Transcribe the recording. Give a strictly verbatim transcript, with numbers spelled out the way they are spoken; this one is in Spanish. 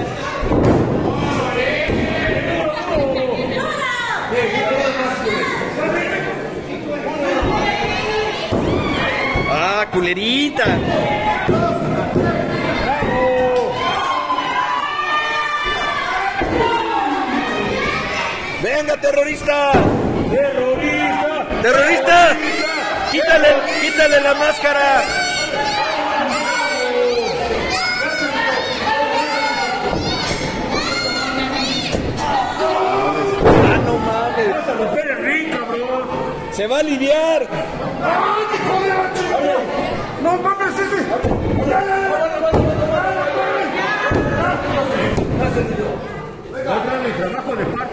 Ah, culerita. Venga, terrorista. ¡Terrorista! Terrorista. Quítale, quítale la máscara. Ah, no mames. ¡Vas a romper el ring, cabrón! Se va a aliviar. ¡No mames, ese! ¡No trae mi trabajo de parte!